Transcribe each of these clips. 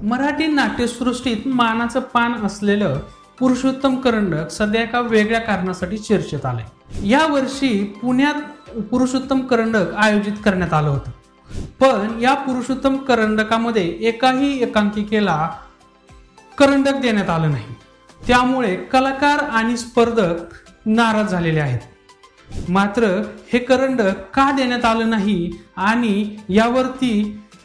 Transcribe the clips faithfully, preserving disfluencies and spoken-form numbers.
मराठी नाट्यसृष्टीत मानाचं पान असलेलं पुरुषोत्तम करंडक सध्या एका वेगळ्या कारणासाठी चर्चेत आलंय। या वर्षी पुण्यात पुरुषोत्तम करंडक आयोजित करण्यात आलं होतं, पण या पुरुषोत्तम करंडकामध्ये एकाही एकांकिकेला करंडक देण्यात आलं नाही। त्यामुळे कलाकार आणि स्पर्धक नाराज झालेले आहेत। मात्र हे करंडक का देण्यात आलं नाही आणि यावरती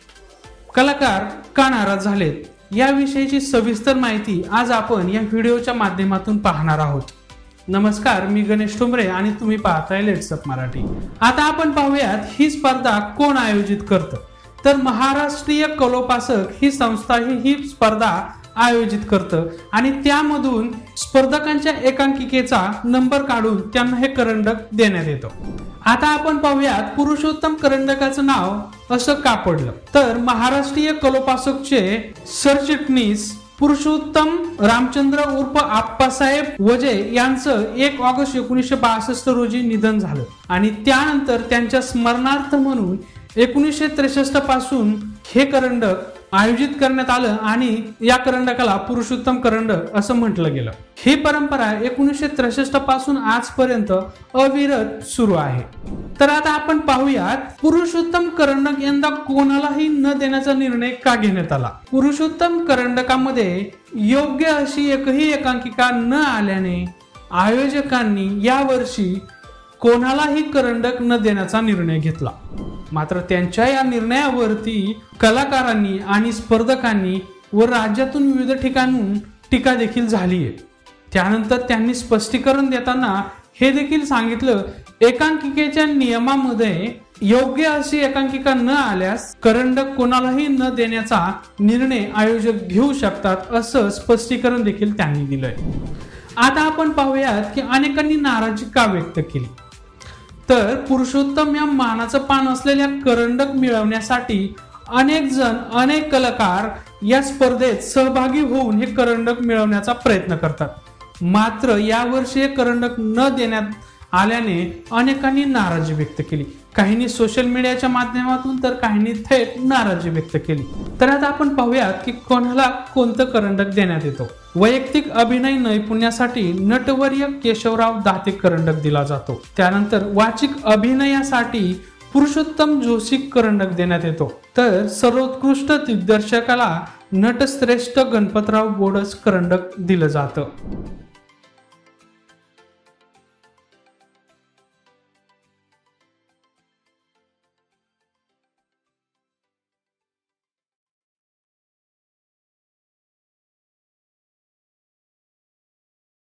कलाकार का नाराज झालेत, याविषयीची सविस्तर माहिती आज आपण या व्हिडिओच्या माध्यमातून पाहणार आहोत। नमस्कार, मी गणेश ठोंबरे आणि तुम्ही पाहताय लेट्स अप मराठी। आता आपण पाहूयात ही स्पर्धा कोण आयोजित करतं। तर महाराष्ट्रीय कलोपासक ही संस्था ही ही स्पर्धा आयोजित करतं आणि त्यामधून स्पर्धकांच्या एकांकिकेचा नंबर काढून त्यांना हे करंडक देण्यात येतं। आता आपण पाहूयात पुरुषोत्तम करंडकाचं नाव असं का पडलं। तर महाराष्ट्रीय कलोपासकचे सरचिटणीस पुरुषोत्तम रामचंद्र उर्फ आप्पासाहेब वजे यांचं एक ऑगस्ट एकोणीसशे बासष्ट रोजी निधन झालं आणि त्यानंतर त्यांच्या स्मरणार्थ म्हणून एकोणीसशे त्रेसष्ट पासून हे करंडक आयोजित करण्यात आलं आणि या करंडकाला पुरुषोत्तम करंडक असं म्हटलं गेलं। ही परंपरा एकोणीसशे त्रेसष्ट पासून आजपर्यंत अविरत सुरू आहे। तर आता आपण पाहूयात पुरुषोत्तम करंडक यंदा कोणालाही न देण्याचा निर्णय का घेण्यात आला। पुरुषोत्तम करंडकामध्ये योग्य अशी एकही एकांकिका न आल्याने आयोजकांनी यावर्षी कोणालाही करंडक न देण्याचा निर्णय घेतला। मात्र त्यांच्या या निर्णयावरती कलाकारांनी आणि स्पर्धकांनी व राज्यातून विविध ठिकाणून टीका देखील झाली आहे। त्यानंतर त्यांनी स्पष्टीकरण देताना हे देखील सांगितलं, एकांकिकेच्या नियमामध्ये योग्य अशी एकांकिका न आल्यास करंडक कोणालाही न देण्याचा निर्णय आयोजक घेऊ शकतात असं स्पष्टीकरण देखील त्यांनी दिलंय। आता आपण पाहूयात की अनेकांनी नाराजी का व्यक्त केली। तर पुरुषोत्तम या मानाचं पान असलेल्या करंडक मिळवण्यासाठी अनेक जण अनेक कलाकार या स्पर्धेत सहभागी होऊन हे करंडक मिळवण्याचा प्रयत्न करतात। मात्र यावर्षी हे करंडक न देण्यात आल्याने अनेकांनी नाराजी व्यक्त केली। काहींनी सोशल मीडियाच्या माध्यमातून तर काहींनी थेट नाराजी व्यक्त केली। तर आता आपण पाहूयात की कोणाला कोणतं करंडक देण्यात येतो। वैयक्तिक अभिनय नैपुण्यासाठी नटवर्य केशवराव दाते करंडक दिला जातो। त्यानंतर वाचिक अभिनयासाठी पुरुषोत्तम जोशी करंडक देण्यात येतो। तर सर्वोत्कृष्ट दिग्दर्शकाला नटश्रेष्ठ गणपतराव बोडस करंडक दिलं जातं।